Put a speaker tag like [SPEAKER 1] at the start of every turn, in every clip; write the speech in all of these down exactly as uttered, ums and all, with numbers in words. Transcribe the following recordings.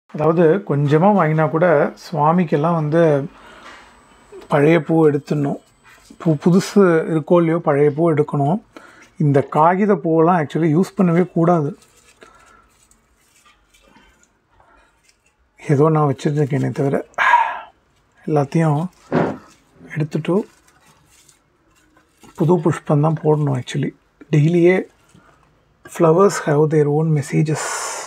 [SPEAKER 1] அதாவது கொஞ்சமாக வாங்கினா கூட சுவாமிக்கெல்லாம் வந்து பழைய பூ எடுத்துடணும். பூ புதுசு இருக்கோ இல்லையோ பழைய பூ எடுக்கணும். இந்த காகித பூவெல்லாம் ஆக்சுவலி யூஸ் பண்ணவே கூடாது. ஏதோ நான் வச்சுருக்கேனே தவிர எல்லாத்தையும் எடுத்துட்டு புது புஷ்பம் தான் போடணும். ஆக்சுவலி டெய்லியே flowers have their own messages.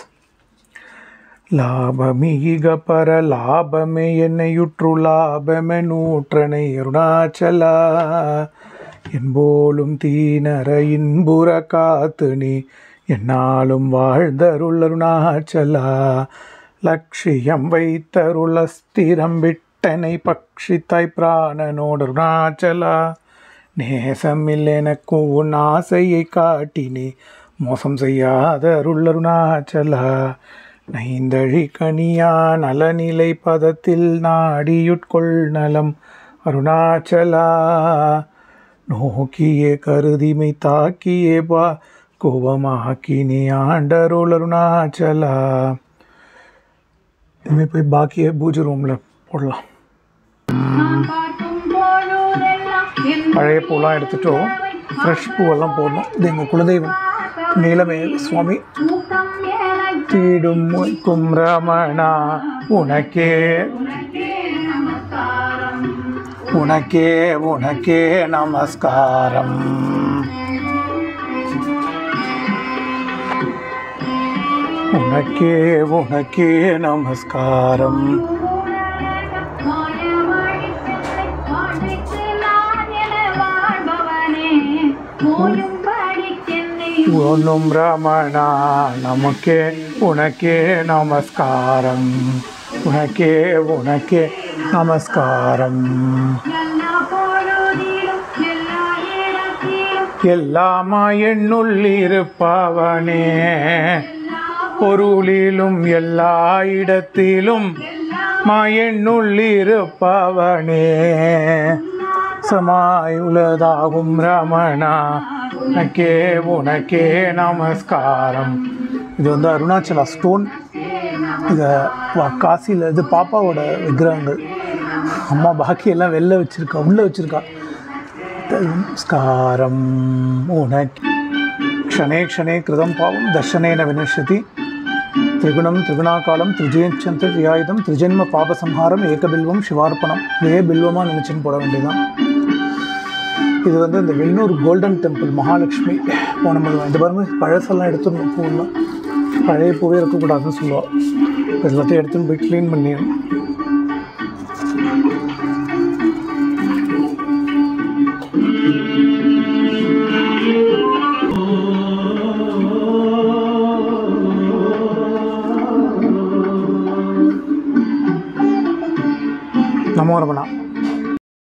[SPEAKER 1] லாபமீக பர லாபமே என்னையுற்று லாபமே நூற்றனை அருணாச்சலா என்போலும் தீனர இன்புற காத்து நீ என்னாலும் வாழ்ந்தருள் அருணாச்சலா லட்சியம் வைத்தருள் அஸ்திரம் விட்டனை பக்ஷித்தாய் பிராணனோடு அருணாச்சலா நேசமில் எனக்கும் உன் ஆசையை காட்டினே மோசம் செய்யாத அருள் அருணாச்சலா நைந்தழி கனியா நலநிலை பதத்தில் நாடியுட்கொள் நலம் அருணாச்சலா நோக்கியே கருதிமை தாக்கியே பா கோபமாக்கினே ஆண்டருள் அருணாச்சலா. இனிமேல் போய் பாக்கியே பூஜை ரூமில் போடலாம். பழைய பூலாம் எடுத்துட்டோம். ஃப்ரெஷ் பூவெல்லாம் போடணும். இது எங்கள் குலதெய்வம் நீலமேல் சுவாமி. தீடும் மொய்க்கும் ரமணா உனக்கே உனக்கே உனக்கே நமஸ்காரம். உனக்கே உனக்கே நமஸ்காரம். ஓனும் ரமணா நமக்கே உனக்கே நமஸ்காரம். உனக்கே உனக்கே நமஸ்காரம். எல்லாமா எண்ணுள்ளிருப்பவனே பொருளிலும் எல்லா இடத்திலும் மாயெண்ணுள்ளிருப்பவனே சமாயுள்ளதாகும் ரமணா உனக்கே உனக்கே நமஸ்காரம். இது வந்து அருணாச்சலா ஸ்டோன். இதை காசியில் இது பாப்பாவோட விக்கிரகங்கள். அம்மா பாக்கியெல்லாம் வெளில வச்சுருக்கா, உள்ளே வச்சுருக்கா. நமஸ்காரம். உனக்கு க்ஷணே க்ஷணே கிருதம் பாவம் தர்ஷனேன வினஷ்யதி திரிகுணம் திரிகுணாகாலம் திரிஜயச்சந்த வியாயுதம் திரிஜென்ம பாபசம்ஹாரம் ஏகபில்வம் சிவார்ப்பணம். இதே பில்வமாக நினச்சின்னு போட வேண்டியதான். இது வந்து இந்த வெண்ணூர் கோல்டன் டெம்பிள் மகாலட்சுமி போனது. இந்த பாருங்க பழசெல்லாம் எடுத்துடணும். பூவெல்லாம் பழைய பூவே இருக்கக்கூடாதுன்னு சொல்லுவாள். எல்லாத்தையும் எடுத்துன்னு போய் க்ளீன் பண்ணிடணும். நமோ ரமணா.